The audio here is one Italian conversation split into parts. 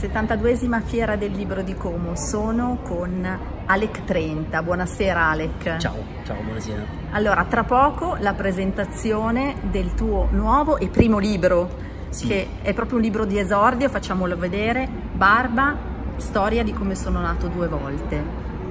72esima Fiera del Libro di Como. Sono con Alec Trenta. Buonasera Alec. Ciao, buonasera. Allora, tra poco la presentazione del tuo nuovo e primo libro, sì, che è proprio un libro di esordio, facciamolo vedere, Barba, storia di come sono nato 2 volte.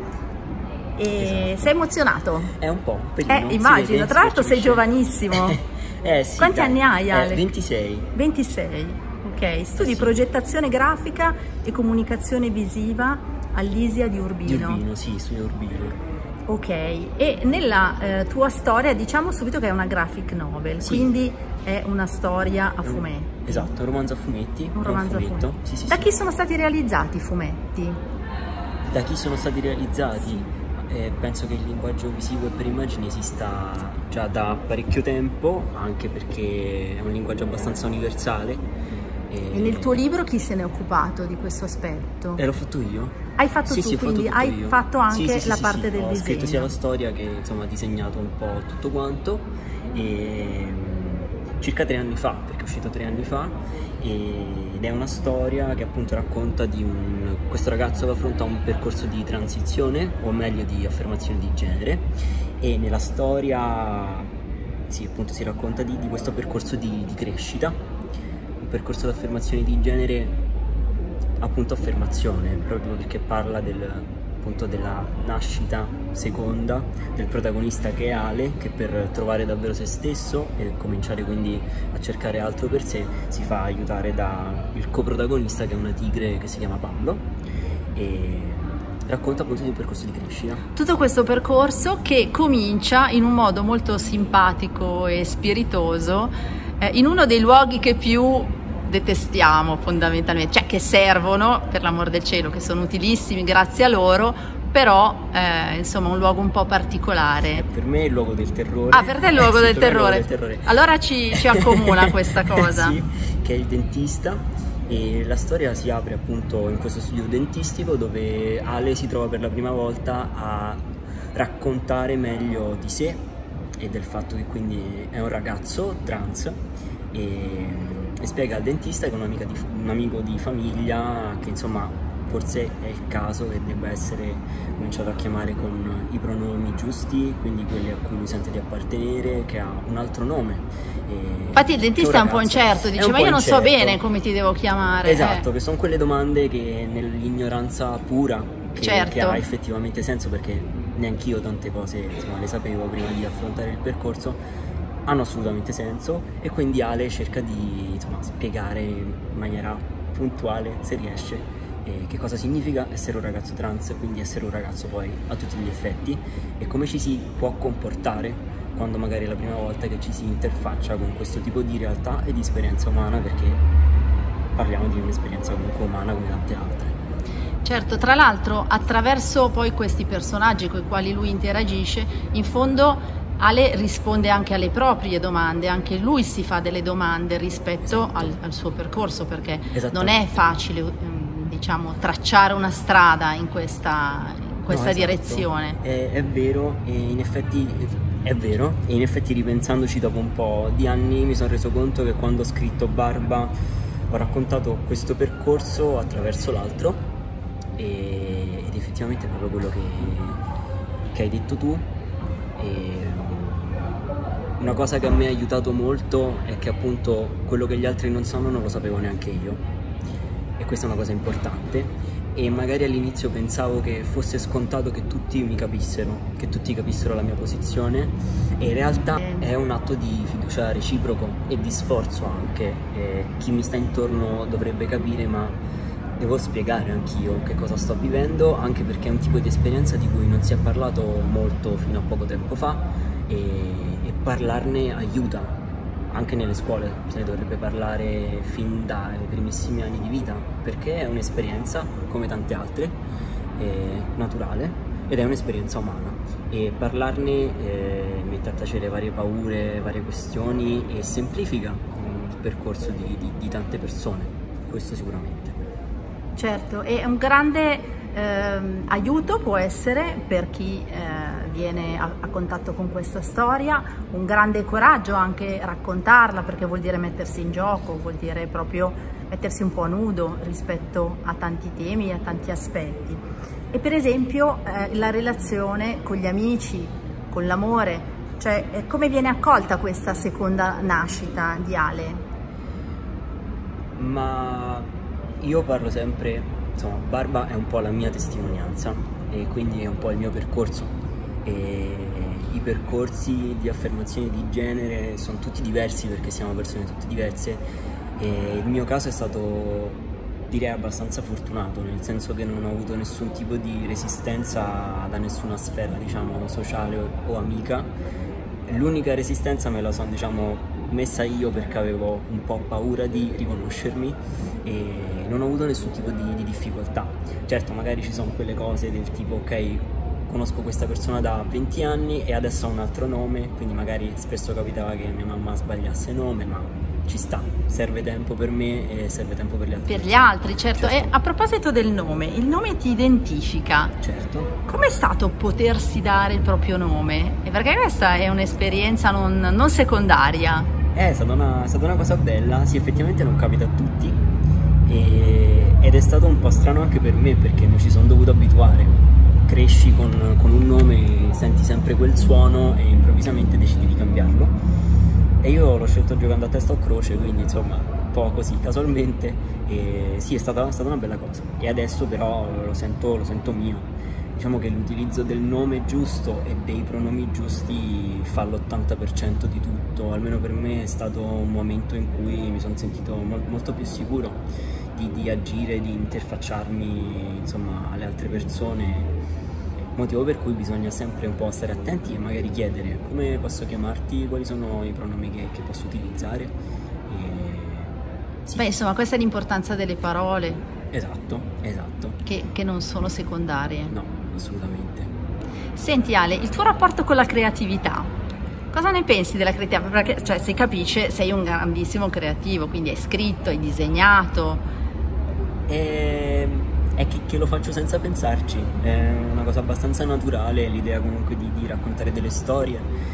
E esatto. Sei emozionato? È un po', un pelino. Immagino, tra l'altro sei giovanissimo. Sì, quanti anni hai, Alec? 26. 26. Ok, studi sì. Progettazione grafica e comunicazione visiva all'ISIA di Urbino. Di Urbino, sì, studio Urbino. Ok, e nella tua storia diciamo subito che è una graphic novel, sì, quindi è una storia a fumetti. Esatto, un romanzo a fumetti. Un romanzo a fumetti. Sì, da chi sono stati realizzati i fumetti? Da chi sono stati realizzati? Sì. Penso che il linguaggio visivo e per immagini esista già da parecchio tempo, anche perché è un linguaggio abbastanza universale. E nel tuo libro chi se ne è occupato di questo aspetto? L'ho fatto io. Hai fatto tu, quindi hai fatto anche la parte del disegno. Ho scritto sia la storia che insomma ho disegnato un po' tutto quanto, e circa 3 anni fa, perché è uscito 3 anni fa, ed è una storia che appunto racconta di questo ragazzo che affronta un percorso di transizione, o meglio di affermazione di genere, e nella storia sì, appunto si racconta di questo percorso di crescita, percorso di affermazione di genere, appunto affermazione, proprio perché parla appunto della nascita seconda del protagonista, che è Ale, che per trovare davvero se stesso e cominciare quindi a cercare altro per sé si fa aiutare dal coprotagonista, che è una tigre che si chiama Pablo, e racconta appunto di un percorso di crescita. Tutto questo percorso che comincia in un modo molto simpatico e spiritoso, in uno dei luoghi che più detestiamo fondamentalmente, cioè che servono, per l'amor del cielo, che sono utilissimi grazie a loro, però insomma un luogo un po' particolare. Per me è il luogo del terrore. Ah, per te è il luogo del terrore. Allora ci accomuna questa cosa. Sì, che è il dentista, e la storia si apre appunto in questo studio dentistico dove Ale si trova per la prima volta a raccontare meglio di sé e del fatto che quindi è un ragazzo trans, e spiega al dentista che è un amico di famiglia, che insomma forse è il caso che debba essere cominciato a chiamare con i pronomi giusti, quindi quelli a cui lui sente di appartenere, che ha un altro nome. Infatti il dentista è un po' incerto, dice ma io non so bene come ti devo chiamare. Esatto, che sono quelle domande che nell'ignoranza pura, che ha effettivamente senso, perché neanch'io tante cose insomma le sapevo prima di affrontare il percorso, hanno assolutamente senso, e quindi Ale cerca di spiegare in maniera puntuale, se riesce, che cosa significa essere un ragazzo trans, quindi essere un ragazzo poi a tutti gli effetti, e come ci si può comportare quando magari è la prima volta che ci si interfaccia con questo tipo di realtà e di esperienza umana, perché parliamo di un'esperienza comunque umana come tante altre. Certo, tra l'altro attraverso poi questi personaggi con i quali lui interagisce, in fondo Ale risponde anche alle proprie domande, anche lui si fa delle domande rispetto al suo percorso, perché non è facile diciamo tracciare una strada in questa direzione. È vero, e in effetti è vero, e in effetti ripensandoci dopo un po' di anni mi sono reso conto che quando ho scritto Barba ho raccontato questo percorso attraverso l'altro, ed effettivamente è proprio quello che hai detto tu. Una cosa che a me ha aiutato molto è che appunto quello che gli altri non sanno non lo sapevo neanche io, e questa è una cosa importante, e magari all'inizio pensavo che fosse scontato che tutti mi capissero, che tutti capissero la mia posizione, e in realtà è un atto di fiducia reciproco e di sforzo anche. Chi mi sta intorno dovrebbe capire, ma devo spiegare anch'io che cosa sto vivendo, anche perché è un tipo di esperienza di cui non si è parlato molto fino a poco tempo fa, e parlarne aiuta. Anche nelle scuole se ne dovrebbe parlare fin dai primissimi anni di vita, perché è un'esperienza come tante altre, naturale, ed è un'esperienza umana, e parlarne mette a tacere varie paure, varie questioni, e semplifica il percorso di tante persone, questo sicuramente. Certo, e un grande aiuto può essere per chi viene a contatto con questa storia, un grande coraggio anche raccontarla, perché vuol dire mettersi in gioco, vuol dire proprio mettersi un po' a nudo rispetto a tanti temi, a tanti aspetti. E per esempio la relazione con gli amici, con l'amore, cioè come viene accolta questa seconda nascita di Ale? Ma io parlo sempre, insomma, Barba è un po' la mia testimonianza e quindi è un po' il mio percorso, e i percorsi di affermazione di genere sono tutti diversi perché siamo persone tutte diverse, e il mio caso è stato, direi, abbastanza fortunato, nel senso che non ho avuto nessun tipo di resistenza da nessuna sfera, diciamo, sociale o amica. L'unica resistenza me la sono, diciamo, messa io perché avevo un po' paura di riconoscermi e non ho avuto nessun tipo di difficoltà. Certo, magari ci sono quelle cose del tipo, ok, conosco questa persona da 20 anni e adesso ha un altro nome, quindi magari spesso capitava che mia mamma sbagliasse nome, ma ci sta, serve tempo per me e serve tempo per gli altri. Per gli altri, certo. E a proposito del nome, il nome ti identifica. Certo. Com'è stato potersi dare il proprio nome? Perché questa è un'esperienza non secondaria. È stata una cosa bella, sì, effettivamente non capita a tutti ed è stato un po' strano anche per me perché mi ci sono dovuto abituare. Cresci con un nome, senti sempre quel suono e improvvisamente decidi di cambiarlo. E io l'ho scelto giocando a testa o croce, quindi insomma un po' così casualmente, e sì, è stata una bella cosa. E adesso però lo sento mio. Diciamo che l'utilizzo del nome giusto e dei pronomi giusti fa l'80% di tutto, almeno per me è stato un momento in cui mi sono sentito molto più sicuro di agire, di interfacciarmi, insomma, alle altre persone. Motivo per cui bisogna sempre un po' stare attenti e magari chiedere come posso chiamarti, quali sono i pronomi che posso utilizzare. Sì. Beh, insomma, questa è l'importanza delle parole. Esatto. Che non sono secondarie. No, assolutamente. Senti Ale, il tuo rapporto con la creatività, cosa ne pensi della creatività? Perché, cioè, si capisce, sei un grandissimo creativo, quindi hai scritto, hai disegnato. È che lo faccio senza pensarci, è una cosa abbastanza naturale, l'idea comunque di raccontare delle storie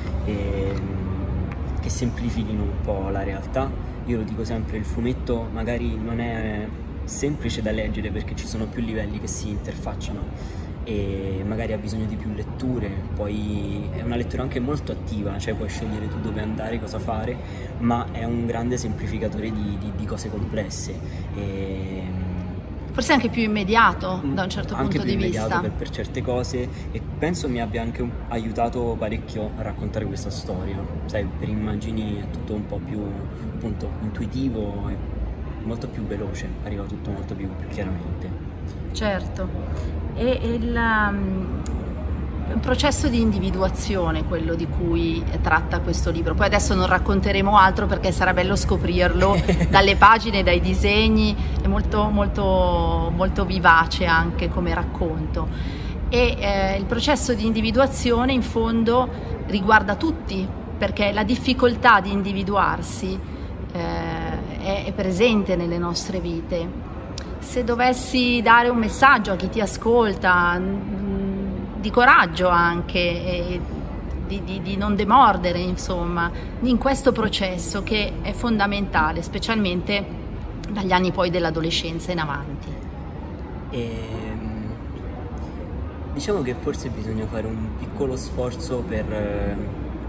che semplifichino un po' la realtà. Io lo dico sempre, il fumetto magari non è semplice da leggere perché ci sono più livelli che si interfacciano e magari ha bisogno di più letture, poi è una lettura anche molto attiva, cioè puoi scegliere tu dove andare, cosa fare, ma è un grande semplificatore di cose complesse. Forse anche più immediato da un certo punto di vista. Per certe cose, e penso mi abbia anche aiutato parecchio a raccontare questa storia. Sai, per immagini è tutto un po' più, appunto, intuitivo e molto più veloce, arriva tutto molto più chiaramente. Certo, e un processo di individuazione, quello di cui tratta questo libro. Poi adesso non racconteremo altro perché sarà bello scoprirlo dalle pagine, dai disegni, è molto vivace anche come racconto. E il processo di individuazione in fondo riguarda tutti, perché la difficoltà di individuarsi è presente nelle nostre vite. Se dovessi dare un messaggio a chi ti ascolta, di coraggio anche, di non demordere, insomma, in questo processo che è fondamentale, specialmente dagli anni poi dell'adolescenza in avanti. Diciamo che forse bisogna fare un piccolo sforzo per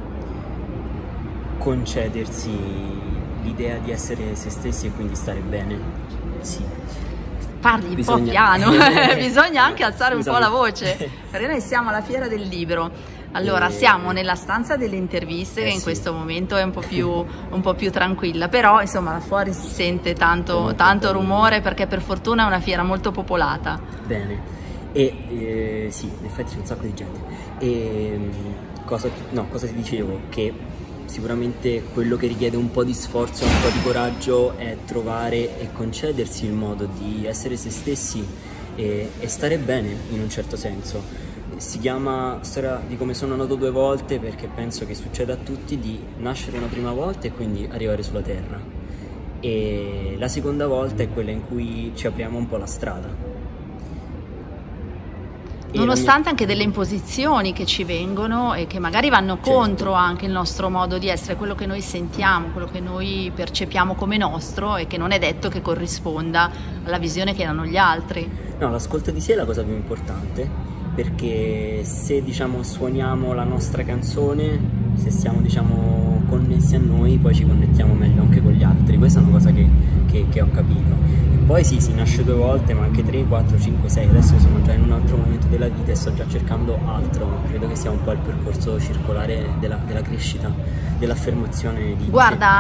concedersi l'idea di essere se stessi e quindi stare bene. Sì. Parli un po' piano, bisogna anche alzare un po' la voce, perché noi siamo alla Fiera del Libro. Allora, siamo nella stanza delle interviste che in questo momento è un po' più tranquilla, però insomma là fuori si sente tanto rumore perché per fortuna è una fiera molto popolata. Bene, sì, in effetti c'è un sacco di gente. Cosa ti dicevo? Che sicuramente quello che richiede un po' di sforzo e un po' di coraggio è trovare e concedersi il modo di essere se stessi e stare bene in un certo senso. Si chiama Storia di come sono nato due volte perché penso che succeda a tutti di nascere una prima volta e quindi arrivare sulla terra, e la seconda volta è quella in cui ci apriamo un po' la strada. Nonostante anche delle imposizioni che ci vengono e che magari vanno contro anche il nostro modo di essere, quello che noi sentiamo, quello che noi percepiamo come nostro e che non è detto che corrisponda alla visione che hanno gli altri. No, l'ascolto di sé è la cosa più importante, perché se diciamo suoniamo la nostra canzone, se siamo diciamo connessi a noi, poi ci connettiamo meglio anche con gli altri. Questa è una cosa che ho capito. Poi sì, si nasce 2 volte, ma anche 3, 4, 5, 6, adesso sono già in un altro momento della vita e sto già cercando altro. Credo che sia un po' il percorso circolare della crescita, dell'affermazione di Guarda,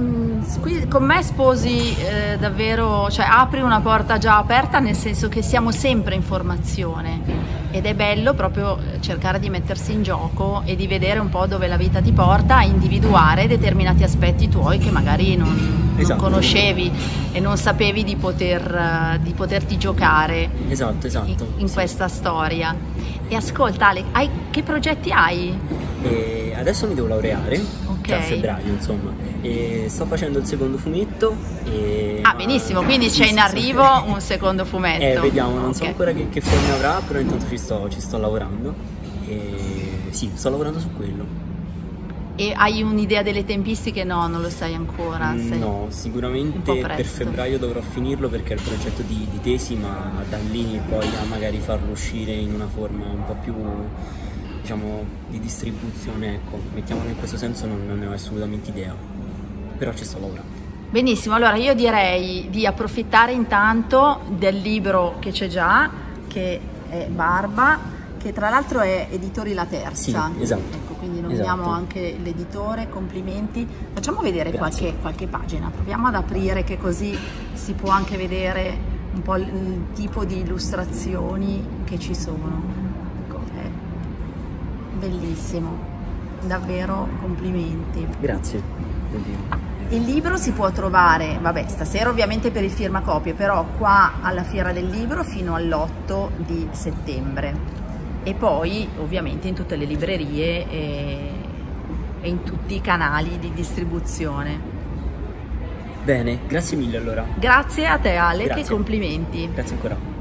qui con me sposi davvero, cioè apri una porta già aperta, nel senso che siamo sempre in formazione ed è bello proprio cercare di mettersi in gioco e di vedere un po' dove la vita ti porta a individuare determinati aspetti tuoi che magari non conoscevi e non sapevi di poterti giocare in questa storia. E ascolta Ale, che progetti hai? Adesso mi devo laureare, a febbraio insomma, e sto facendo il secondo fumetto. Benissimo, quindi c'è in arrivo un secondo fumetto. Vediamo, non so ancora che forma avrà, però intanto ci sto lavorando e sì, sto lavorando su quello. E hai un'idea delle tempistiche? No, non lo sai ancora? No, sicuramente per febbraio dovrò finirlo perché è il progetto di tesi, ma da lì poi a magari farlo uscire in una forma un po' più, diciamo, di distribuzione, ecco, mettiamolo in questo senso, non ne ho assolutamente idea, però ci sto lavorando. Benissimo, allora io direi di approfittare intanto del libro che c'è già, che è Barba, che tra l'altro è Editori La Terza. Sì, esatto. Ecco, quindi nominiamo anche l'editore, complimenti. Facciamo vedere qualche pagina, proviamo ad aprire, che così si può anche vedere un po' il tipo di illustrazioni che ci sono. Ecco, è bellissimo, davvero complimenti. Grazie. Il libro si può trovare, vabbè, stasera ovviamente per il firmacopie, però qua alla Fiera del Libro fino all'8 di settembre. E poi ovviamente in tutte le librerie e in tutti i canali di distribuzione. Bene, grazie mille allora. Grazie a te Ale, che complimenti. Grazie ancora.